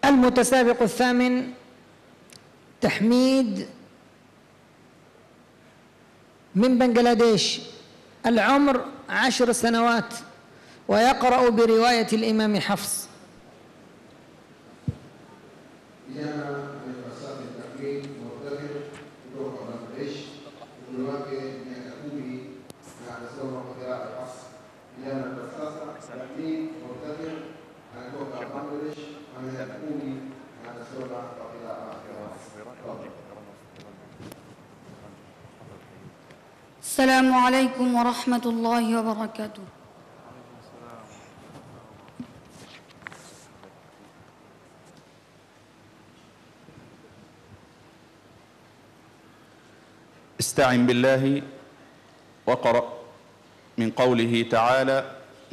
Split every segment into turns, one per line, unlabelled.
المتسابق الثامن تحميد من بنغلاديش، العمر 10 سنوات، ويقرأ برواية الإمام حفص.
السلام عليكم ورحمة الله وبركاته.
استعن بالله واقرأ من قوله تعالى: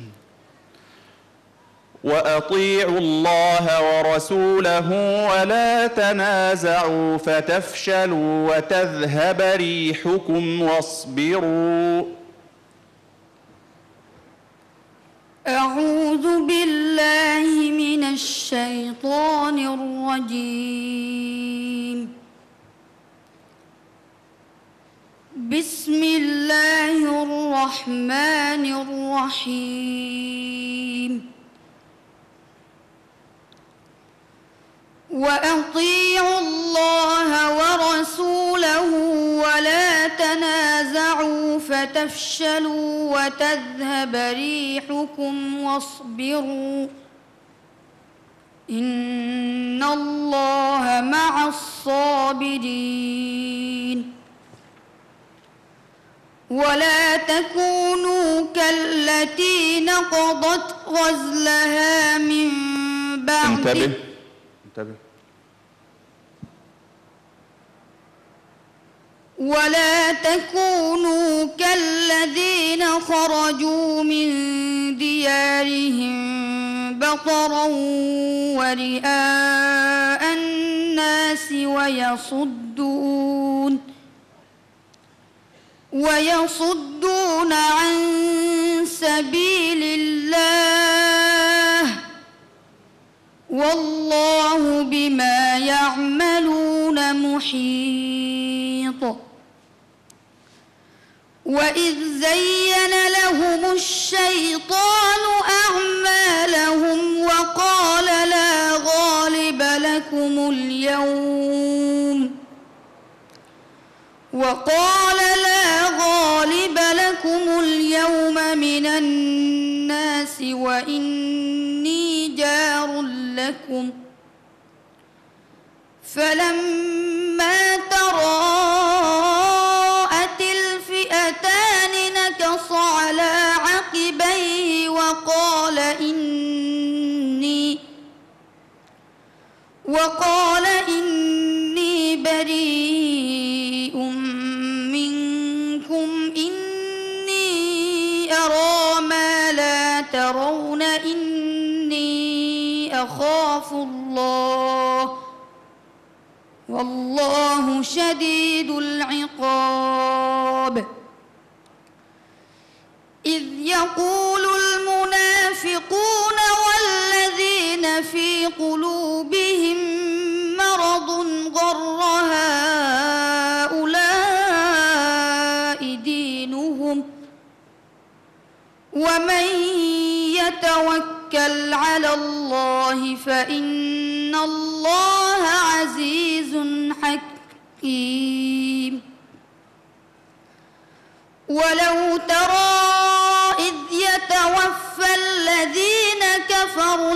وأطيعوا الله ورسوله ولا تنازعوا فتفشلوا وتذهب ريحكم واصبروا.
أعوذ بالله من الشيطان الرجيم. بسم الله الرحمن الرحيم. وأطيعوا الله ورسوله ولا تنازعوا فتفشلوا وتذهب ريحكم واصبروا إن الله مع الصابرين. ولا تكونوا كالتي نقضت غزلها من بعد.
انتبه.
ولا تكونوا كالذين خرجوا من ديارهم بطرا ورئاء الناس ويصدون عن سبيل الله والله بما يعملون محيط. وإذ زين لهم الشيطان أعمالهم وقال لا غالب لكم اليوم من الناس وإني جار لكم فلما تراءت الفئتان نكص على عقبيه وقال إني بريء منكم إني أرى ما لا ترون إني أخاف الله والله شديد العقاب. إذ يقول المنافقون والذين في قلوبهم مرض غر هؤلاء دينهم ومن يتوكل على الله فإن الله عزيز حكيم. ولو ترى إذ يتوفى الذين كفروا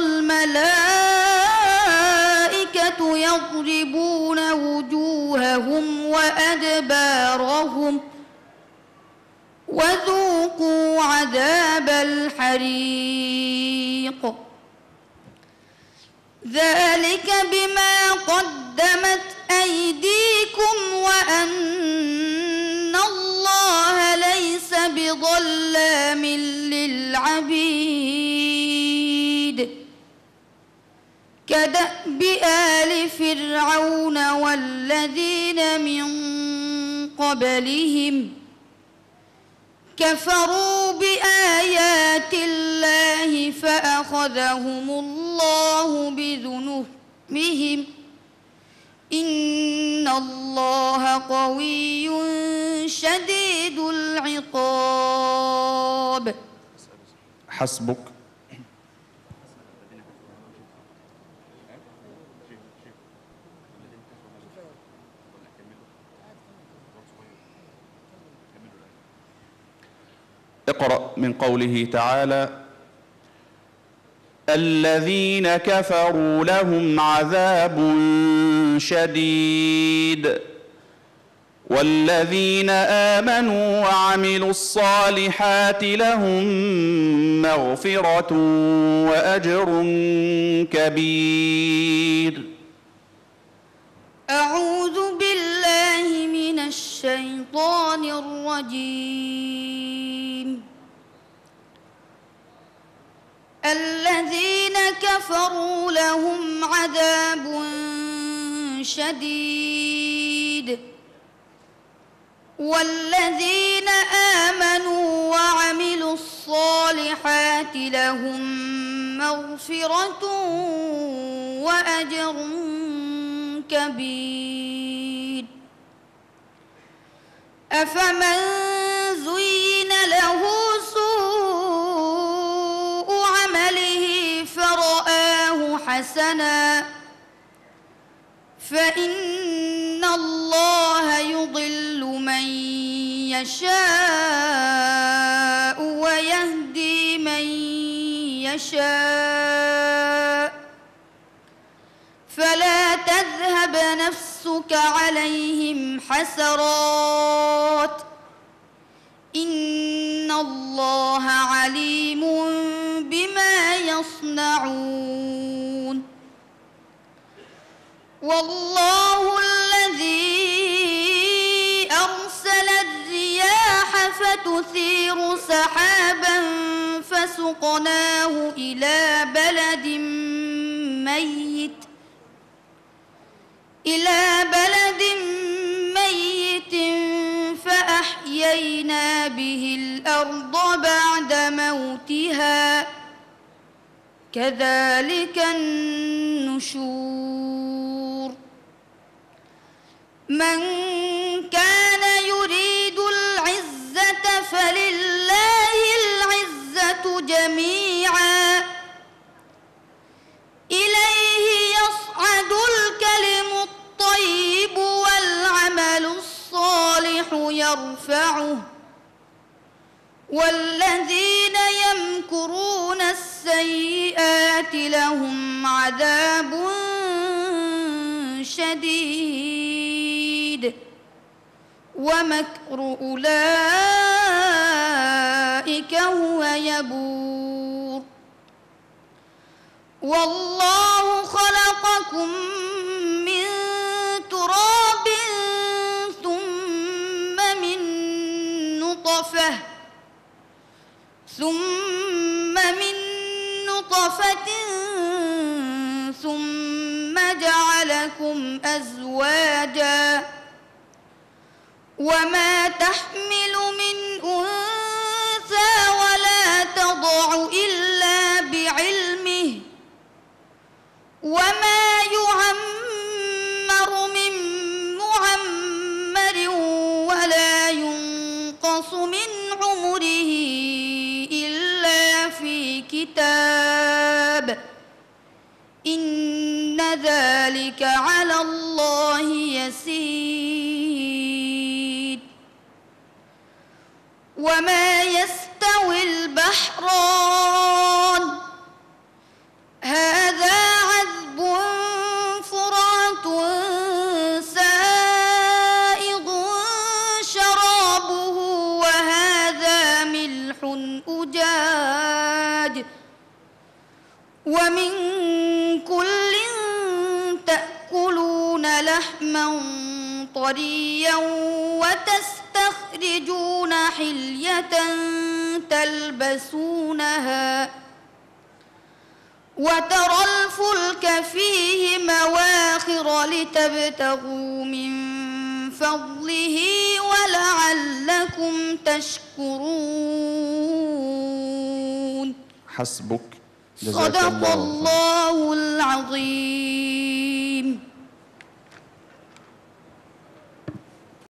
الملائكة يضربون وجوههم وأدبارهم وذوقوا عذاب الحريق ذلك بما قدمت أيديكم وأن الله ليس بظلام للعبيد. كدأب آل فرعون والذين من قبلهم كفروا بآيات الله فأخذهم الله بهم إن الله قوي شديد العقاب.
حسبك. اقرأ من قوله تعالى: الذين كفروا لهم عذاب شديد والذين آمنوا وعملوا الصالحات لهم مغفرة وأجر كبير.
أعوذ بالله من الشيطان الرجيم. الذين كفروا لهم عذاب شديد والذين آمنوا وعملوا الصالحات لهم مغفرة وأجر كبير. أفمن زين له سوء عمله فرآه حسنا فإن الله يضل من يشاء ويهدي من يشاء فلا تذهب نفسك عليهم حسرات إن الله عليم بما يصنعون. والله الذي أرسل الرياح فتثير سحابا فسقناه إلى بلد ميت فأحيينا به الأرض بعد موتها كذلك النشور. من كان يريد العزة فلله العزة جميعا إليه يصعد الكلم الطيب والعمل الصالح يرفعه والذين يمكرون السيئات لهم عذاب شديد ومكر أولئك هو يبور. والله خلقكم من تراب ثم من نطفة ثم جعلكم أزواجا وما تحمل من أنثى ولا تضع إلا بعلمه وما يعمر من معمر ولا ينقص من عمره إلا في كتاب إن ذلك على الله يسير. وما يستوي البحران هذا عذب فرات سائغ شرابه وهذا ملح أجاج ومن كل تأكلون لحما طريا وتستخرجون حلية تلبسونها وترى الفلك فيه مواخر لتبتغوا من فضله ولعلكم تشكرون.
حسبك.
صدق الله العظيم.